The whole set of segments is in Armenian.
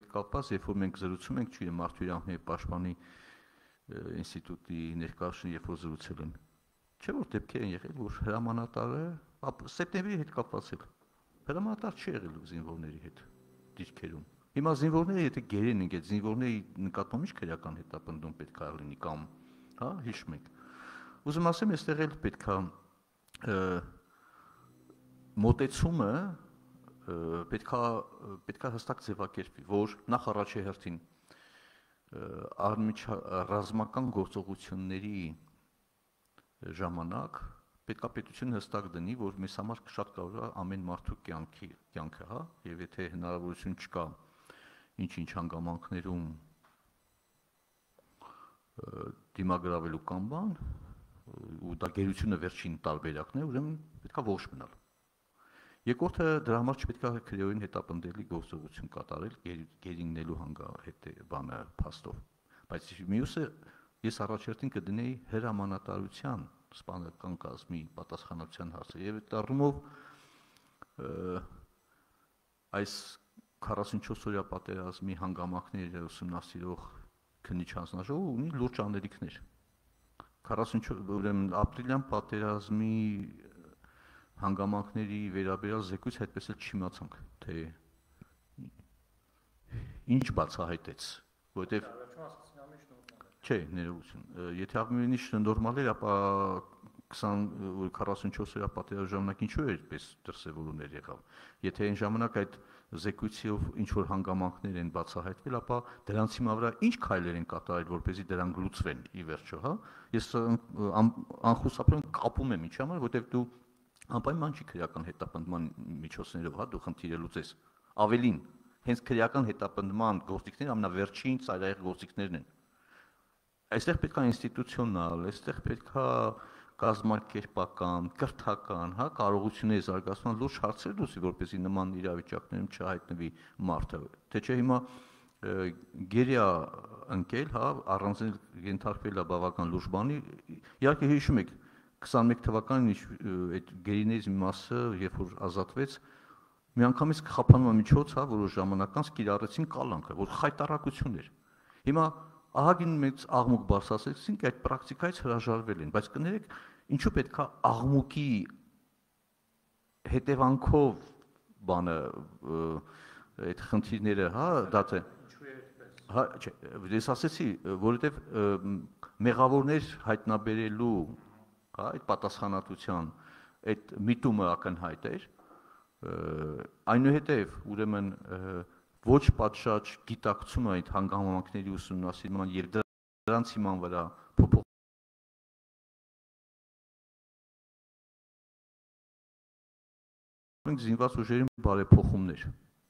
հետ կապված, երբ որ մենք զրուցում ենք, չգիտեմ, Մարդու իրավունքների պաշտպանի ինստիտուտի ներկայացուցիչը երբ որ զրուցել են, չէ՞ որ դեպքեր են եղել, որ հրամանատարը սեպտեմբերի հետ կապված էլ հրամանատար չի եղել զինվորների հետ դիրքերում։ Հիմա զինվորները եթե գերեն են, այդ զինվորների նկատմամբ ինչ քրեական հետապնդում պետք է լինի կամ, հա, հիշում եք։ Ուզում ասեմ, այստեղ էլ մոտեցումը պետքա հստակ ձևակերպվի, որ նախ առաջի հերթին ռազմական գործողությունների ժամանակ պետքա պետությունը հստակ դնի, որ մեզ համար շատ կարող է ամեն մարդու կյանքը, հա, եւ եթե հնարավորություն չկա ինչ-ինչ հանգամանքներում դիմագրավելու կամ բան, ու դա գերությունը վերջին տարբերակն է, ուրեմն պետքա ողջ մնալ։ Երկրորդը դրա համար չպետք է քրեորեն հետապնդելի գործողություն կատարել գերիննելու բանը փաստով, բայց մյուսը ես առաջերտին կդնեի հրամանատարության սպանական կազմի պատասխանատվության հարցը եւ այդ առումով այս 44-օրյա պատերազմի հանգամանքները ուսումնասիրող քննիչ հանձնաժողովը ունի լուրջ անելիքներ 44 ուրեմն ապրիլյան պատերազմի հանգամանքների վերաբերյալ զեկույց այդպես էլ չիմացանք թե ինչ բացահայտեց որովհետեւ Չէ, ներողություն։ Եթե ամենից նորմալ էր, ապա 44-օրյա պատերազմի ժամանակ ինչու էր այդպես դրսևորումներ եղավ։ Եթե այն ժամանակ այդ զեկույցով ինչ որ հանգամանքներ են բացահայտվել, ապա դրանց հիմա վրա ինչ քայլեր են կատարել, որպեսզի դրանք լուծվեն ի վերջո, հա։ Ես անխուսափելի կապում եմ ինչի համար, որովհետև դու անպայման չի քրեական հետապնդման միջոցներով, հա, դու խնդիրը լուծես։ Ավելին, հենց քրեական հետապնդման գործիքները ամենավերջին ծայրահեղ գործիքներն են։ Այստեղ պետք է ինստիտուցիոնալ, այստեղ պետք է կազմակերպական, կրթական, հա, կարողությունների զարգացման լուրջ հարցեր լուծի, որպեսզի նման իրավիճակներում չհայտնվի մարդը։ Թե չէ հիմա գերիա ընկել, հա, առանձին ենթարկվել է բավական լուրջ բանի։ Իհարկե հիշում եք 21 թվականին այդ գերիներից մի մասը, երբ որ ազատվեց, միանգամից խափանման միջոց, հա, որոշ ժամանակ անց կիրառեցին կալանքը, որ խայտարակություն էր։ Հիմա ահագին մեծ աղմուկ բարձրացրեցինք, այդ պրակտիկայից հրաժարվել են, բայց կներեք, ինչու պետք է աղմուկի հետևանքով բանը այդ խնդիրները, հա, դատը։ Հա, չէ, ես ասեցի, որովհետև մեղավորներ հայտնաբերելու, հա, այդ պատասխանատվության այդ միտումը ակնհայտ էր, այնուհետև ուրեմն ոչ պատշաճ գիտակցումը այդ հանգամանքների ուսումնասիրման եւ դրանց հիման վրա փոփոխ մենք զինված ուժերին բարեփոխումներ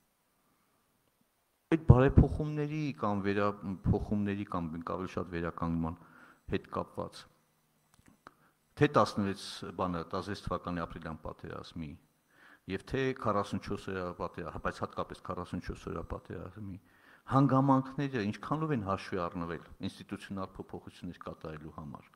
այդ բարեփոխումների կամ վերափոխումների կամ ավելի շատ վերականգնման հետ կապված թե 16 բանը 16 թվականի ապրիլյան պատերազմի Եվ թե 44-օրյա պատերազմի, բայց հատկապես 44-օրյա պատերազմի հանգամանքները ինչքանով են հաշվի առնվել ինստիտուցիոնալ փոփոխություններ կատարելու համար։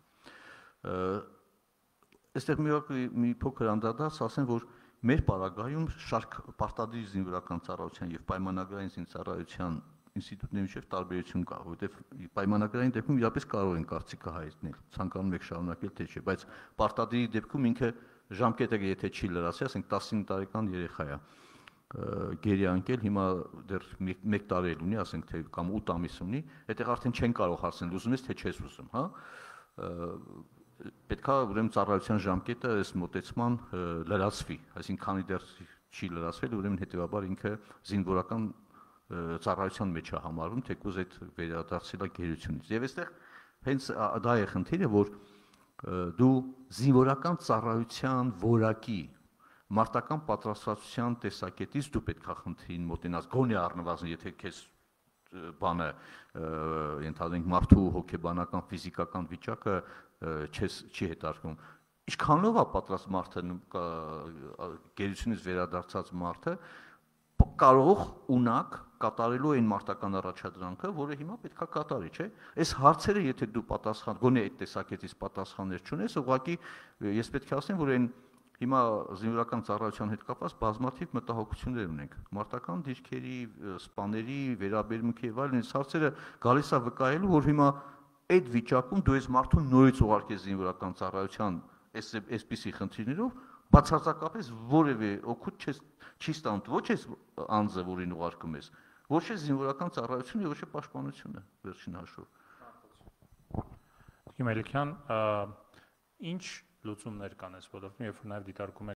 Այստեղ մի փոքր անդրադարձ ասեմ, որ մեր պարագայում շարք պարտադիր զինվորական ծառայության եւ պայմանագրային զինծառայության ինստիտուտների միջև տարբերություն կա, որովհետեւ պայմանագրային դեպքում իրապես կարող են կարծիքը հայտնել, ցանկանում եք շարունակել թե չէ, բայց պարտադիրի դեպքում ինքը ժամկետը եթե չի լրացի, ասենք 19 տարեկան երեխա է գերի անկել, հիմա դեռ 1 տարի էլ ունի, ասենք թե կամ 8 ամիս ունի, այդտեղ արդեն չեն կարող հարցնել, ուզում ես թե չես ուզում, հա։ Պետքա ուրեմն ծառայության ժամկետը այս մոտեցման լրացվի, այսինքն քանի դեռ չի լրացվել, ուրեմն հետեւաբար ինքը զինվորական ծառայության մեջ է համարվում, թեկուզ այդ վերադարձել է գերությունից։ Եվ այստեղ հենց դա է խնդիրը, որ դու զինվորական ծառայության որակի մարտական պատրաստվածության տեսակետից դու պետք է խնդրին մոտենաս գոնե առնվազն եթե քեզ բանը ենթադրենք մարդու հոգեբանական ֆիզիկական վիճակը չի հետարկվում ինչքանով է պատրաստ մարդը գերությունից վերադարձած մարդը կարող ունակ կատարելու այն մարտական առաջադրանքը, որը հիմա պետքա կատարի, չէ՞։ Այս հարցերը, եթե դու պատասխան, գոնե այդ տեսակետից պատասխաններ չունես, ուղղակի ես պետք է ասեմ, որ այն Հիմա զինվորական ծառայության հետ կապված բազմաթիվ մտահոգություններ ունենք։ Մարտական դիրքերի, սպաների վերաբերմունքի եւ այլն հարցերը գալիս է վկայելու, որ հիմա այդ վիճակում դու ես մարդուն նորից ուղարկես զինվորական ծառայության այսպիսի խնդիրներով, բացարձակապես որևէ օգուտ չի ստանում, ոչ այս անձը, որին ուղարկում ես, ոչ է զինվորական ծառայությունը, ոչ է պաշտպանությունը վերջին հաշվով։ Տիկին Մելիքյան, ինչ լուծումներ կան այս ոլորտում, երբ որ նաև դիտարկում